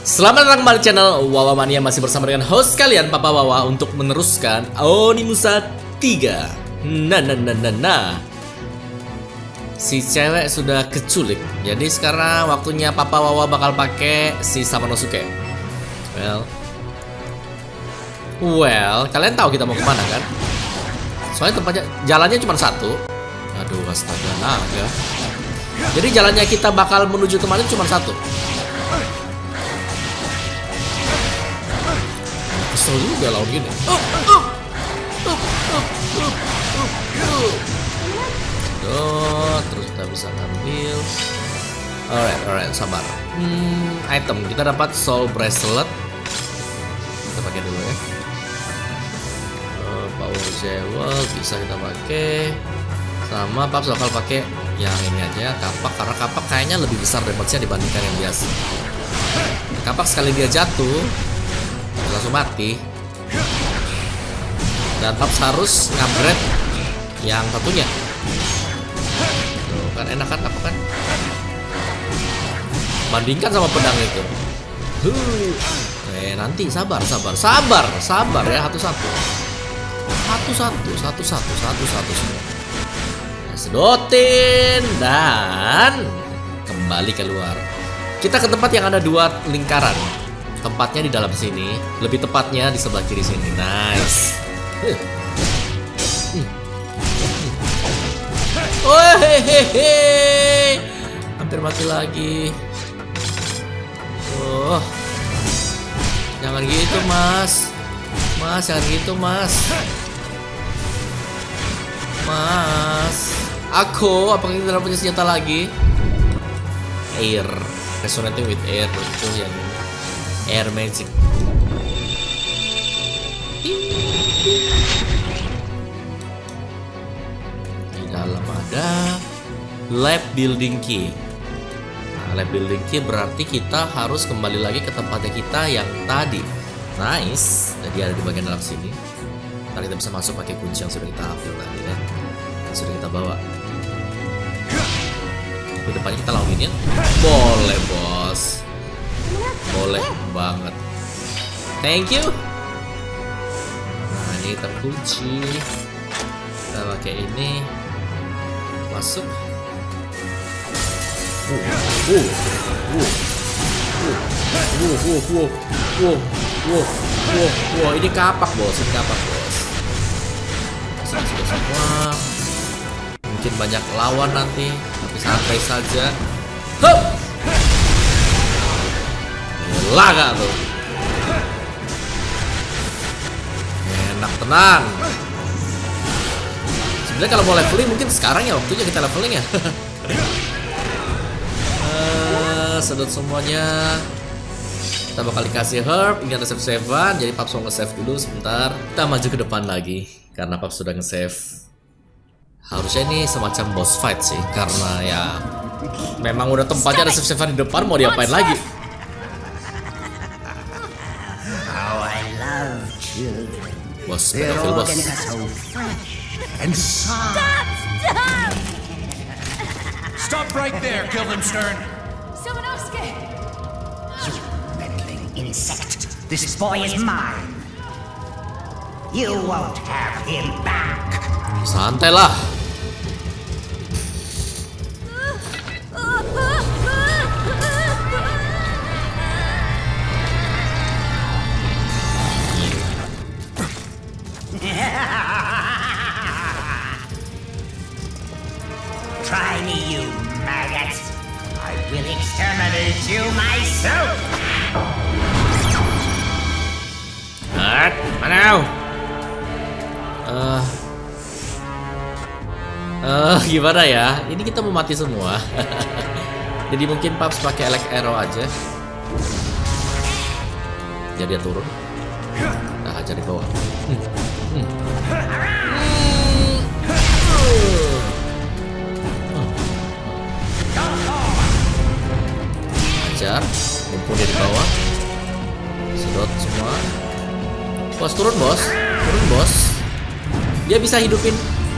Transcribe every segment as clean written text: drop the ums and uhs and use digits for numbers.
Selamat datang kembali di channel Wawa Mania. Masih bersama dengan host kalian Papa Wawa untuk meneruskan Onimusha 3. Nah. Si cewek sudah keculik. Jadi sekarang waktunya Papa Wawa bakal pakai si Samanosuke. Well, kalian tahu kita mau kemana kan? Soalnya tempatnya jalannya cuma satu. Aduh, astaga naga. Jadi jalannya kita bakal menuju kemana cuma satu. Kesel juga lawan gini. Terus kita bisa ngambil. Alright, sabar. Item kita dapat soul bracelet. Kita pakai dulu ya. Power jewel bisa kita pakai. Sama Paps bakal pakai yang ini aja, kapak, karena kapak kayaknya lebih besar damage-nya dibandingkan yang biasa. Kapak sekali dia jatuh langsung mati. Dan Paps harus ngupgrade yang satunya. Tuh, kan enak kan kapak kan? Bandingkan sama pedang itu. Nanti sabar ya, satu-satu semua. Sedotin dan kembali keluar. Kita ke tempat yang ada dua lingkaran. Tempatnya di dalam sini, lebih tepatnya di sebelah kiri sini. Nice. Hampir mati lagi. Jangan gitu, Mas. Jangan gitu, Mas. Aku, apakah kita punya senjata lagi? Air, resonating with air, itu yang air magic. Di dalam ada lab building key. Nah, lab building key berarti kita harus kembali lagi ke tempatnya kita yang tadi. Nice, jadi ada di bagian dalam sini. Ntar kita bisa masuk pakai kunci yang sudah kita ambil tadi ya, yang sudah kita bawa. Di depannya kita lawan ya. Boleh bos, boleh banget. Thank you. Nah ini terkunci. Kita pakai ini. Masuk. Ini kapak bos, Sudah semua. Mungkin banyak lawan nanti, tapi santai saja. Laga tuh. Enak tenang. Sebenarnya kalau mau leveling mungkin sekarang ya waktunya kita leveling ya. Sedot semuanya. Kita bakal dikasih herb, ini ada save-savean. Jadi Paps mau nge-save dulu sebentar. Kita maju ke depan lagi karena Paps sudah nge-save. Harusnya ini semacam boss fight sih, karena ya memang udah tempatnya ada save-savean di depan, mau diapain lagi? Bos, pedofil bos. Stop right there, Guildenstern. Samanosuke! Insect. This boy is mine. You won't have him back. Santai lah. Try me, you maggot. I will exterminate you myself. Mana? Gimana ya? Ini kita mau mati semua. Jadi mungkin Paps pakai elect arrow aja. Jadi dia turun. Nah, aja di bawah. Ajar, mumpung dia di bawah. Sedot semua. Bos, turun bos. Dia bisa hidupin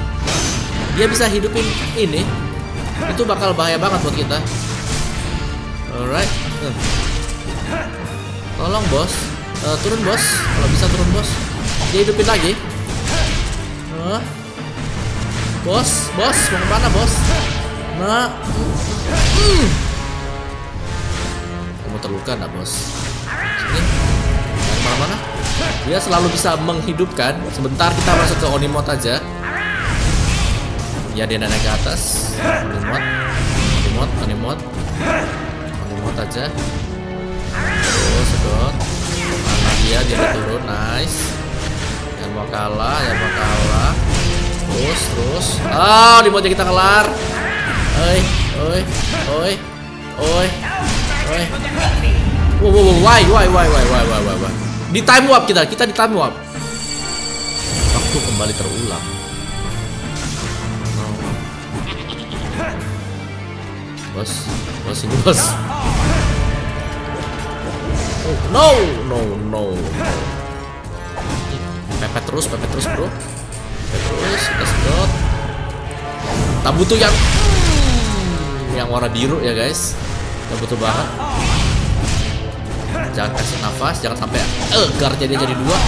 ini. Itu bakal bahaya banget buat kita. Alright. Tolong bos, turun bos, kalau bisa turun bos. Dia hidupin lagi. Bos, mau kemana bos? Nah, kamu terluka nggak bos? Sini, jangan kemana-mana. Dia selalu bisa menghidupkan. Sebentar kita masuk ke Onimod aja. Ya dia naik ke atas. Onimod aja. Terus sedot. Mana dia turun, nice. Jangan mau kalah. Terus. Di mode kita kelar. Oi. Why? Di time warp kita di time warp. Waktu kembali terulang. Bos ini bos. No. Pepet terus bro. Kita sedot. Tak butuh yang warna biru ya guys. Kita butuh banget. Jangan kasih nafas, jangan sampai guardnya dia jadi 2.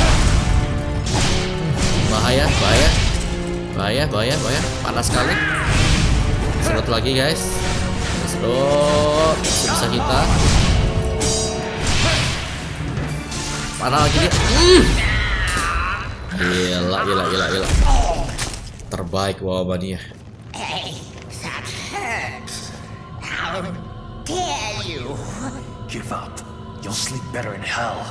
Bahaya. Panas sekali. Sedot lagi guys. Sedot. Bisa kita. Panas lagi dia. Gila. Terbaik Wawabania. Hey, that hurts. How dare you? Give up. You'll sleep better in hell.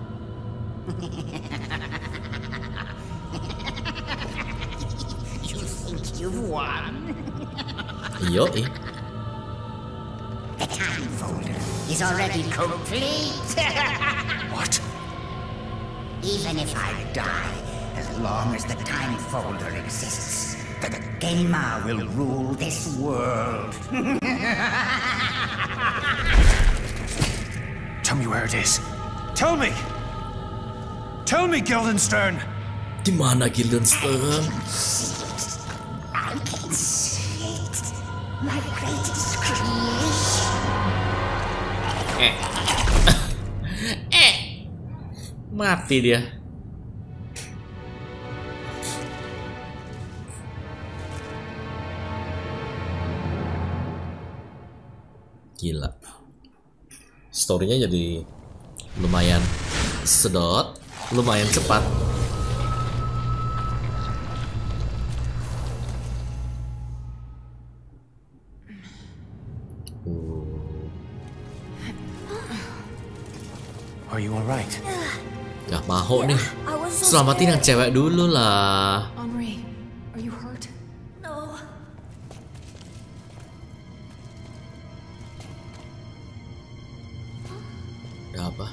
You think you've won? Yoi. The time folder is already complete. What? Even if I die, as long as the time folder exists, the Genma will rule this world. Tell me where it is. Tell me, Guildenstern. Di mana Guildenstern? I can see it. My greatest creation. Mati dia. Gila. Storynya jadi lumayan sedot, lumayan cepat. Are you alright? Gak mau nih. Selamatin yang cewek dulu lah. Henri, are you hurt? No. Ada apa?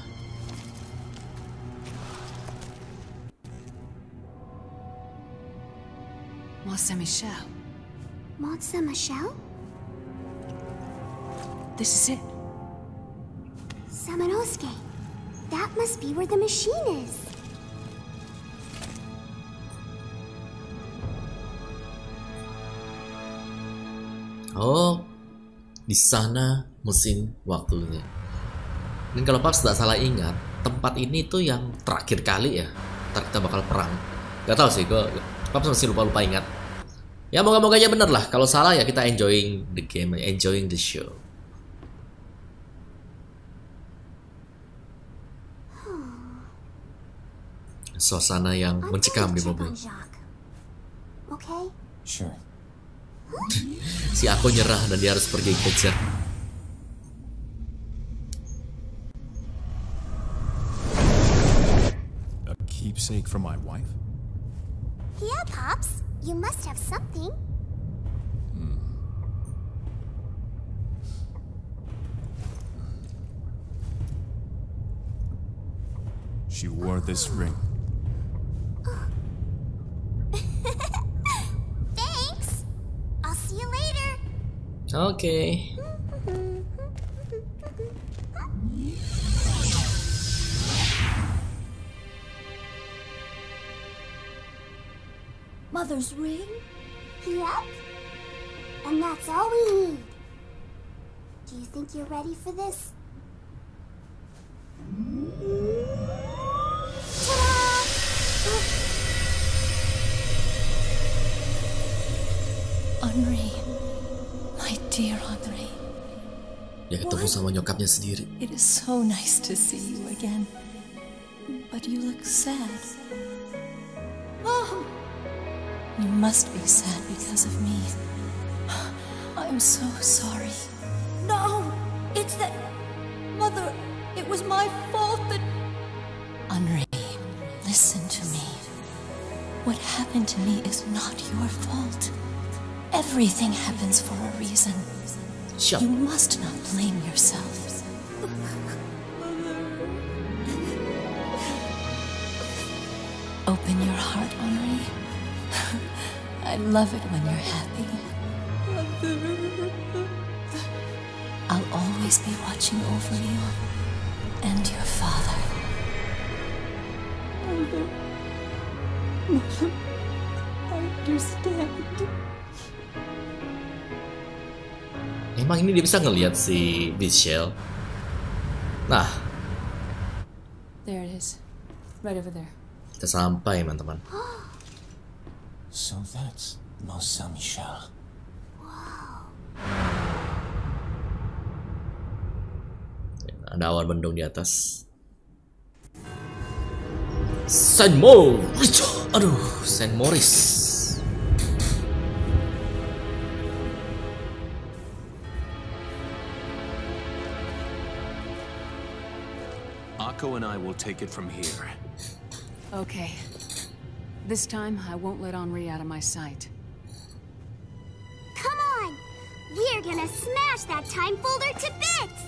Mont Saint-Michel. Mont Saint-Michel? This is it. Samanosuke. That must be where the machine is. Oh, di sana mesin waktunya. Dan kalau Paps tidak salah ingat, tempat ini tuh yang terakhir kali ya. Ntar kita bakal perang. Gak tahu sih, Paps masih lupa ingat. Ya moga-moga aja bener lah. Kalau salah ya kita enjoying the game, enjoying the show. Suasana yang mencekam di mobil. Okay? Sure. Si aku nyerah dan dia harus pergi kejar. A keepsake from my wife? Yeah, Pops. You must have something. She wore this ring. Thanks. I'll see you later. Okay. Mother's ring? Yep. And that's all we need. Do you think you're ready for this? Dia ketemu sama nyokapnya sendiri. It is so nice to see you again. But you look sad. Mom! You must be sad because of me. I'm so sorry. No! It's that... Mother, it was my fault that... Henri, listen to me. What happened to me is not your fault. Everything happens for a reason. Siap. You must not blame yourself. Open your heart, Henri. I love it when you're happy. I'll always be watching over you and your father. I understand. Emang ini dia bisa ngelihat si Michelle. Nah, There it is. Right over there. kita sampai teman-teman. So that's Mont Saint-Michel. Ada awan mendung di atas. Saint Maurice. Aduh, Saint Maurice. Akko and I will take it from here. Okay. This time, I won't let Henri out of my sight. Come on! We're gonna smash that time folder to bits!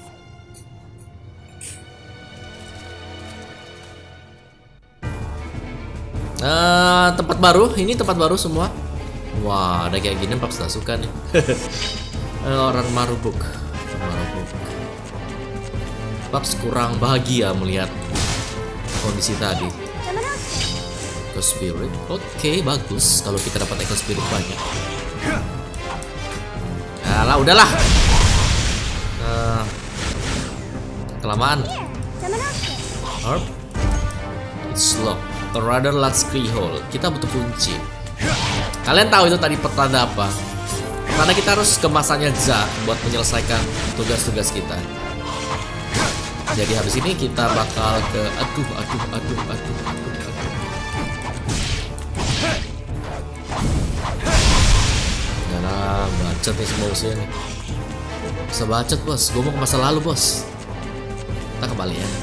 Tempat baru, ini tempat baru semua. Wah, ada kayak gini Paps gak suka nih. Orang Marubuk. Paps kurang bahagia melihat kondisi tadi. Echo Spirit, oke, bagus kalau kita dapat Echo Spirit banyak. Alah, udahlah. Kelamaan. Harp. It's locked. A rather large keyhole. Kita butuh kunci. Kalian tahu itu tadi pertanda apa? Karena kita harus ke masanya Zack buat menyelesaikan tugas-tugas kita. Jadi habis ini kita bakal ke aduh. Nah, bacot nih semua usia nih. Bisa bacot bos, gue mau ke masa lalu bos. Kita kembali ya.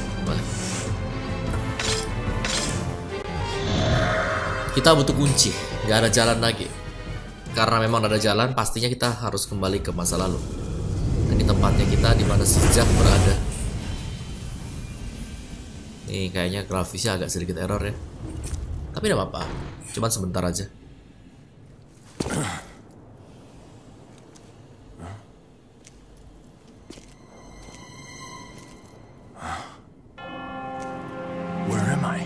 Kita butuh kunci, gak ada jalan lagi. Karena memang ada jalan, pastinya kita harus kembali ke masa lalu. Dan di tempatnya kita di mana si Zack berada. Nih kayaknya grafisnya agak sedikit error ya. Tapi tidak apa-apa, cuman sebentar aja. Where am I?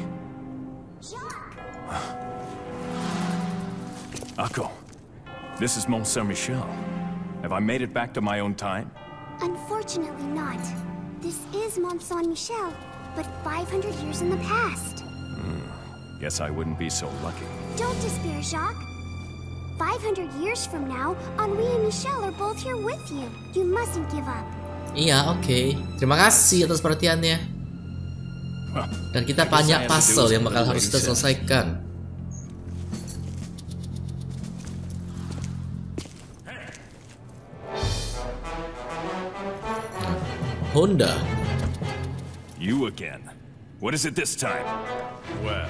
Akko, this is Mont Saint-Michel. Have I made it back to my own time? Unfortunately not. This is Mont Saint-Michel, but 500 years in the past. Guess I wouldn't be so lucky. Don't despair, Jacques. 500 years from now, Henri and Michel are both here with you. You mustn't give up. Iya, oke. Terima kasih atas perhatiannya. Dan kita banyak puzzle yang bakal harus kita selesaikan. Honda. You again. What is it this time? Well.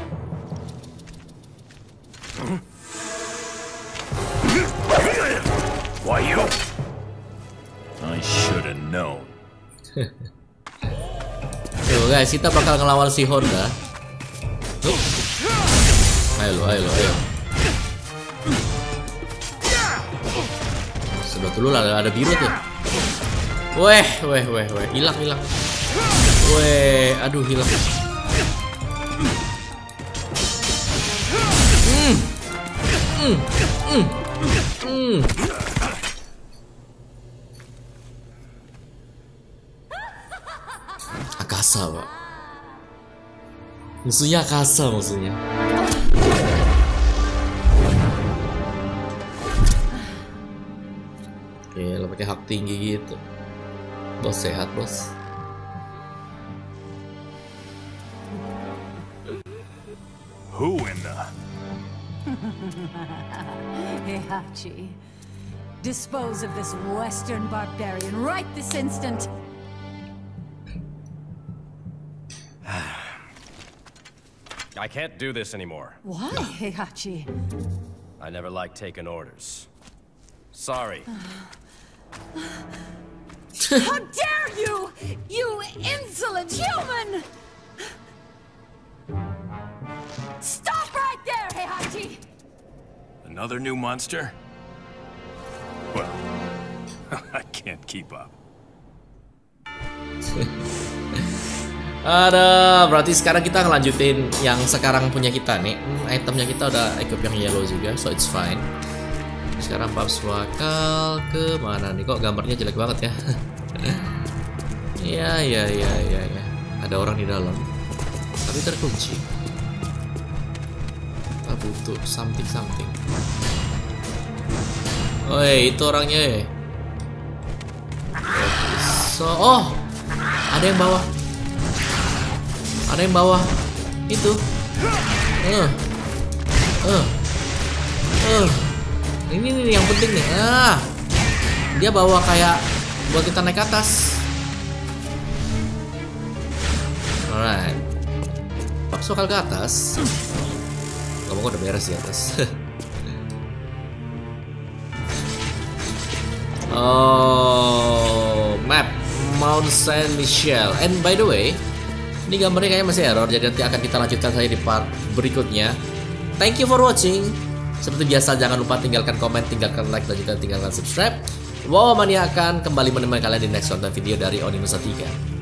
Why you? I should have known. Yo guys, kita bakal ngelawan si Honda. Ayo. Sebelah dulu lah, ada biru tuh. Weh, hilang. Weh, aduh hilang. Akasa, Pak. Musuhnya Akasa musuhnya. Oke, lo pakai hak tinggi gitu. Bos sehat, bos. Who in the... Heihachi, dispose of this Western barbarian right this instant. I can't do this anymore. Why, Heihachi? I never liked taking orders. Sorry. How dare you! You insolent human! Stop right there, Heihachi! Another new monster? Well, I can't keep up. Ada, berarti sekarang kita ngelanjutin yang sekarang punya kita nih. Itemnya kita udah equip yang yellow juga, so it's fine. Sekarang Paps bakal ke mana nih? Kok gambarnya jelek banget ya? Iya. Ada orang di dalam, tapi terkunci. Kita butuh something. Oi, itu orangnya. So, oh, ada yang bawah. Ada yang bawah itu. Ini nih yang penting nih. Dia bawa kayak buat kita naik ke atas. Alright. Paps bakal ke atas. Kamu udah beres di atas. Oh, map Mount Saint Michel. And by the way, ini gambarnya kayaknya masih error, jadi nanti akan kita lanjutkan saja di part berikutnya. Thank you for watching. Seperti biasa, jangan lupa tinggalkan komen, tinggalkan like, dan juga tinggalkan subscribe. Wow Mania akan kembali menemani kalian di next content video dari Onimusa 3.